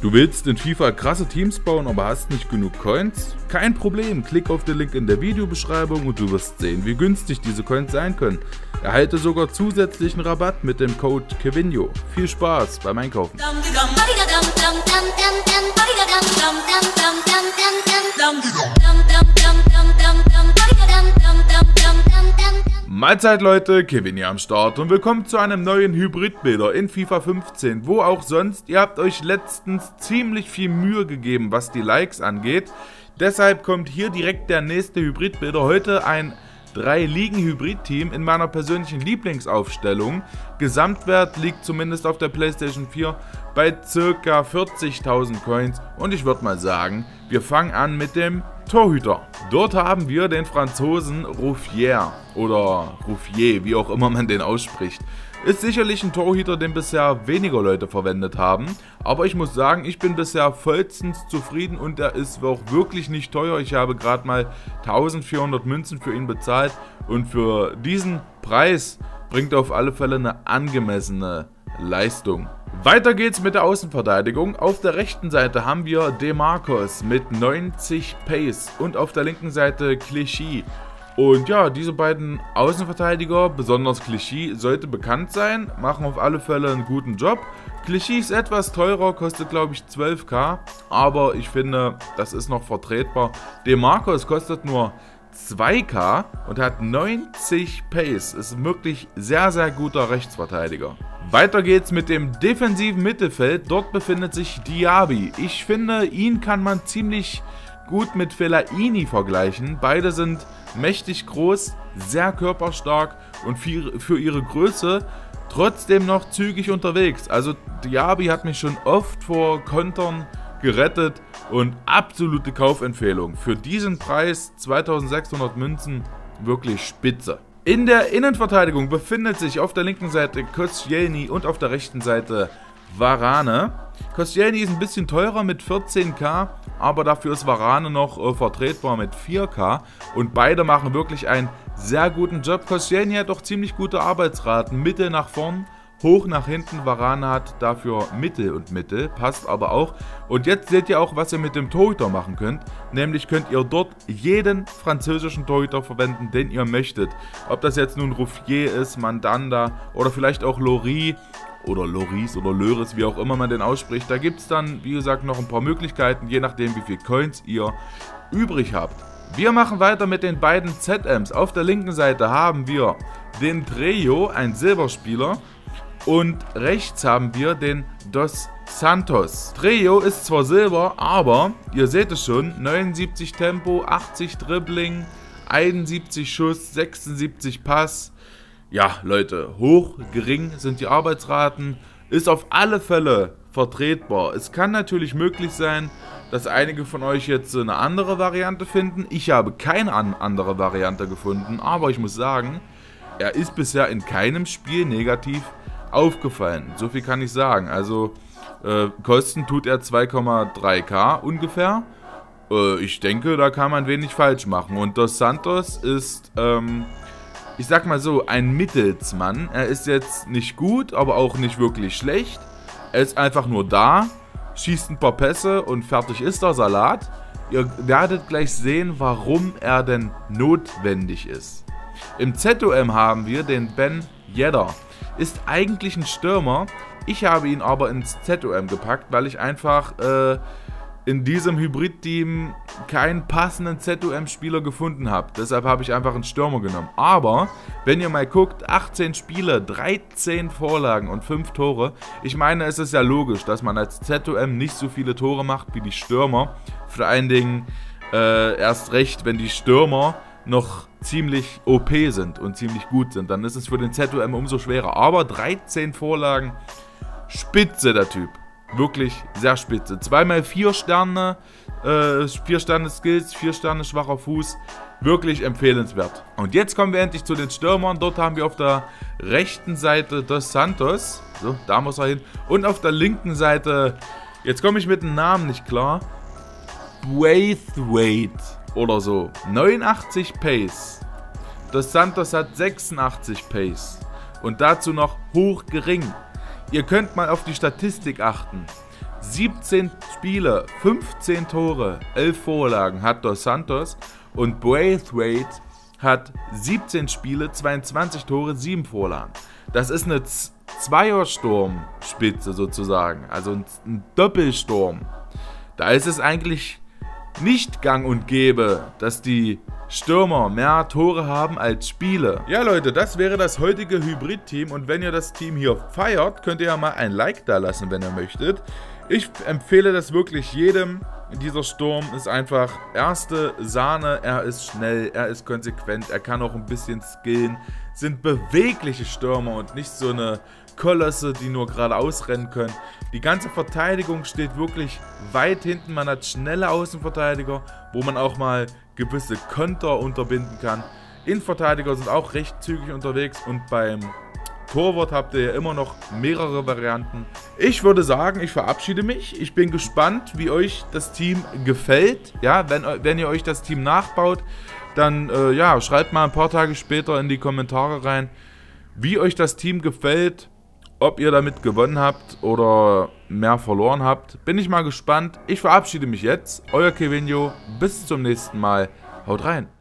Du willst in FIFA krasse Teams bauen, aber hast nicht genug Coins? Kein Problem, klick auf den Link in der Videobeschreibung und du wirst sehen, wie günstig diese Coins sein können. Erhalte sogar zusätzlichen Rabatt mit dem Code KEVINJO. Viel Spaß beim Einkaufen. Mahlzeit Leute, Kevin hier am Start und willkommen zu einem neuen Hybrid-Builder in FIFA 15, wo auch sonst. Ihr habt euch letztens ziemlich viel Mühe gegeben, was die Likes angeht. Deshalb kommt hier direkt der nächste Hybrid-Builder. Heute ein 3-Ligen-Hybrid-Team in meiner persönlichen Lieblingsaufstellung. Gesamtwert liegt zumindest auf der PlayStation 4 bei ca. 40.000 Coins und ich würde mal sagen, wir fangen an mit dem Torhüter. Dort haben wir den Franzosen Ruffier oder Ruffier, wie auch immer man den ausspricht. Ist sicherlich ein Torhüter, den bisher weniger Leute verwendet haben, aber ich muss sagen, ich bin bisher vollstens zufrieden und er ist auch wirklich nicht teuer. Ich habe gerade mal 1400 Münzen für ihn bezahlt und für diesen Preis bringt er auf alle Fälle eine angemessene Leistung. Weiter geht's mit der Außenverteidigung. Auf der rechten Seite haben wir Demarcos mit 90 Pace und auf der linken Seite Clichy. Und ja, diese beiden Außenverteidiger, besonders Clichy, sollte bekannt sein, machen auf alle Fälle einen guten Job. Clichy ist etwas teurer, kostet glaube ich 12.000, aber ich finde, das ist noch vertretbar. Demarcos kostet nur 2.000 und hat 90 Pace, ist ein wirklich sehr, sehr guter Rechtsverteidiger. Weiter geht's mit dem defensiven Mittelfeld, dort befindet sich Diaby. Ich finde, ihn kann man ziemlich gut mit Fellaini vergleichen. Beide sind mächtig groß, sehr körperstark und für ihre Größe trotzdem noch zügig unterwegs. Also Diaby hat mich schon oft vor Kontern gerettet und absolute Kaufempfehlung. Für diesen Preis 2600 Münzen wirklich spitze. In der Innenverteidigung befindet sich auf der linken Seite Koscielny und auf der rechten Seite Varane. Koscielny ist ein bisschen teurer mit 14.000, aber dafür ist Varane noch vertretbar mit 4.000 und beide machen wirklich einen sehr guten Job. Koscielny hat auch ziemlich gute Arbeitsraten, Mittel nach vorn, hoch nach hinten. Varane hat dafür Mittel und Mittel, passt aber auch. Und jetzt seht ihr auch, was ihr mit dem Torhüter machen könnt. Nämlich könnt ihr dort jeden französischen Torhüter verwenden, den ihr möchtet. Ob das jetzt nun Ruffier ist, Mandanda oder vielleicht auch Lloris oder Loris oder Löris, wie auch immer man den ausspricht. Da gibt es dann, wie gesagt, noch ein paar Möglichkeiten, je nachdem wie viel Coins ihr übrig habt. Wir machen weiter mit den beiden ZMs. Auf der linken Seite haben wir den Trejo, ein Silberspieler. Und rechts haben wir den Dos Santos. Trejo ist zwar Silber, aber ihr seht es schon, 79 Tempo, 80 Dribbling, 71 Schuss, 76 Pass. Ja, Leute, hoch, gering sind die Arbeitsraten, ist auf alle Fälle vertretbar. Es kann natürlich möglich sein, dass einige von euch jetzt eine andere Variante finden. Ich habe keine andere Variante gefunden, aber ich muss sagen, er ist bisher in keinem Spiel negativ aufgefallen. So viel kann ich sagen. Also kosten tut er 2,3K ungefähr. Ich denke, da kann man wenig falsch machen. Und Dos Santos ist, ich sag mal so, ein Mittelsmann. Er ist jetzt nicht gut, aber auch nicht wirklich schlecht. Er ist einfach nur da, schießt ein paar Pässe und fertig ist der Salat. Ihr werdet gleich sehen, warum er denn notwendig ist. Im ZOM haben wir den Ben Yedder. Ist eigentlich ein Stürmer. Ich habe ihn aber ins ZOM gepackt, weil ich einfach in diesem Hybrid-Team keinen passenden ZOM-Spieler gefunden habe. Deshalb habe ich einfach einen Stürmer genommen. Aber, wenn ihr mal guckt, 18 Spiele, 13 Vorlagen und 5 Tore. Ich meine, es ist ja logisch, dass man als ZOM nicht so viele Tore macht wie die Stürmer. Vor allen Dingen erst recht, wenn die Stürmer noch ziemlich OP sind und ziemlich gut sind. Dann ist es für den ZOM umso schwerer. Aber 13 Vorlagen, spitze der Typ. Wirklich sehr spitze. 2x4 Sterne, 4 Sterne Skills, 4 Sterne schwacher Fuß. Wirklich empfehlenswert. Und jetzt kommen wir endlich zu den Stürmern. Dort haben wir auf der rechten Seite Dos Santos. So, da muss er hin. Und auf der linken Seite, jetzt komme ich mit dem Namen nicht klar, Braithwaite oder so. 89 Pace. Dos Santos hat 86 Pace. Und dazu noch hoch gering. Ihr könnt mal auf die Statistik achten. 17 Spiele, 15 Tore, 11 Vorlagen hat Dos Santos und Braithwaite hat 17 Spiele, 22 Tore, 7 Vorlagen. Das ist eine Zweiersturmspitze sozusagen, also ein Doppelsturm. Da ist es eigentlich nicht gang und gäbe, dass die Stürmer mehr Tore haben als Spiele. Ja Leute, das wäre das heutige Hybrid-Team und wenn ihr das Team hier feiert, könnt ihr ja mal ein Like da lassen, wenn ihr möchtet. Ich empfehle das wirklich jedem. Dieser Sturm ist einfach erste Sahne, er ist schnell, er ist konsequent, er kann auch ein bisschen skillen. Sind bewegliche Stürmer und nicht so eine Kolosse, die nur geradeaus rennen können. Die ganze Verteidigung steht wirklich weit hinten. Man hat schnelle Außenverteidiger, wo man auch mal gewisse Konter unterbinden kann. Innenverteidiger sind auch recht zügig unterwegs und beim Torwart habt ihr ja immer noch mehrere Varianten. Ich würde sagen, ich verabschiede mich. Ich bin gespannt, wie euch das Team gefällt. Ja, wenn ihr euch das Team nachbaut, dann ja, schreibt mal ein paar Tage später in die Kommentare rein, wie euch das Team gefällt, ob ihr damit gewonnen habt oder mehr verloren habt. Bin ich mal gespannt. Ich verabschiede mich jetzt. Euer Kevinio. Bis zum nächsten Mal. Haut rein.